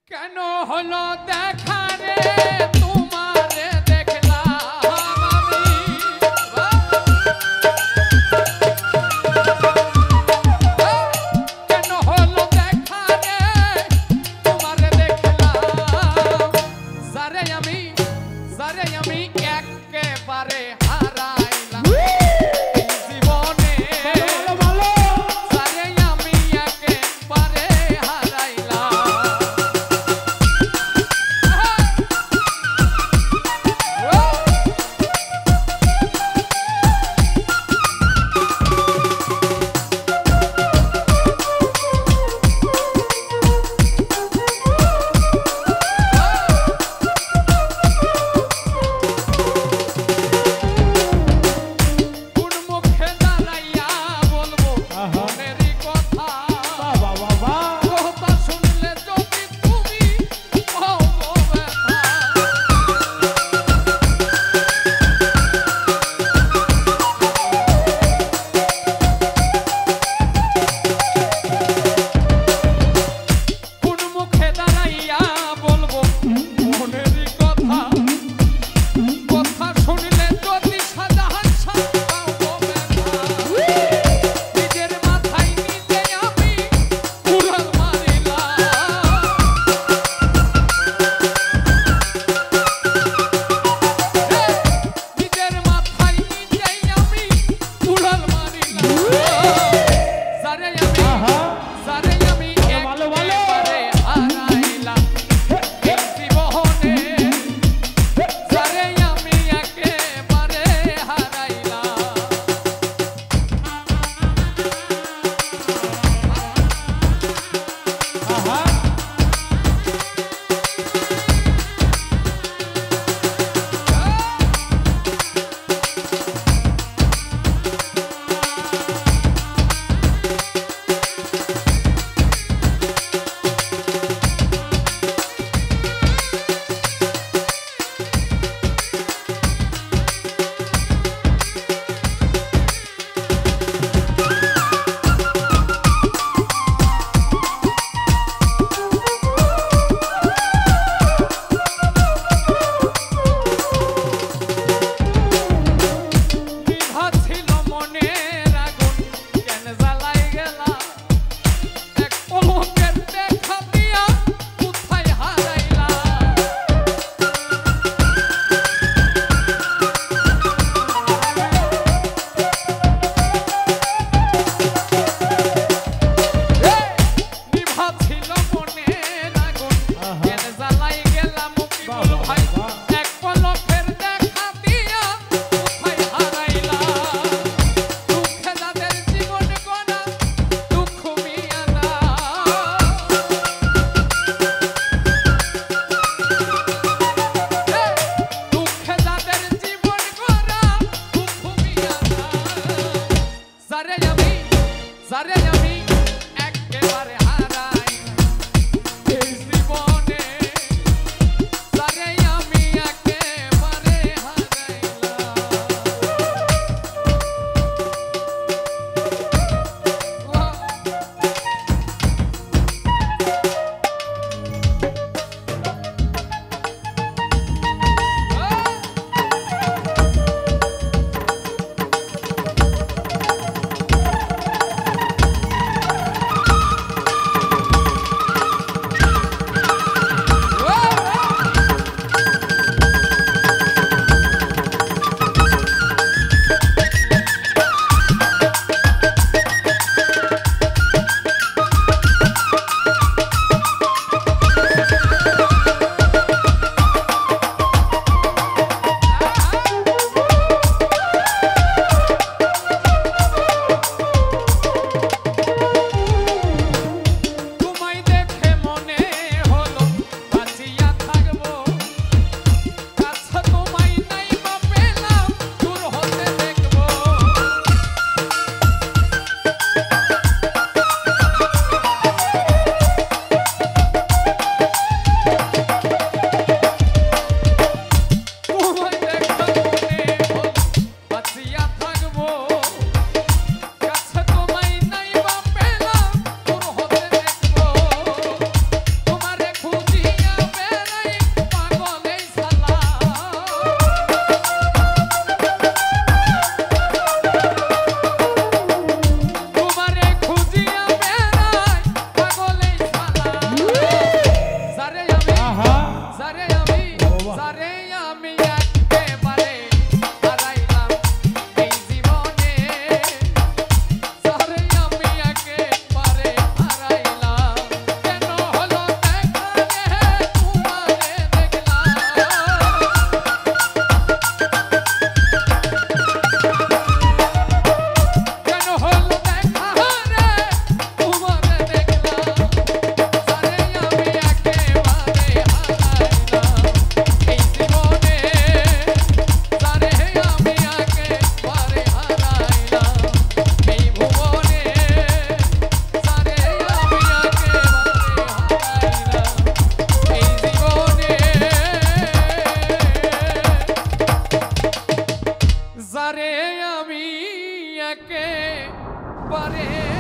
কেন হলো দেখা রে তোমারে দেখলাম আমি কেন হলো দেখা রে তোমারে দেখলাম যারে আমি একেবারে হারাইলাম জীবনে যারে আমি একেবারে হারাইলাম যারে আমি একেবারে হারাইলাম এই জীবনে যারে আমি একেবারে হারাইলাম কেন হলো দেখা রে তোমারে দেখলাম কেন হলো দেখা রে তোমারে দেখলাম যারে আমি একেবারে হারাইলাম এই জীবনে যারে আমি একেবারে হারাইলাম এই ভুবনে যারে আমি একেবারে হারাইলাম এই জীবনে যারে আমি একেবারে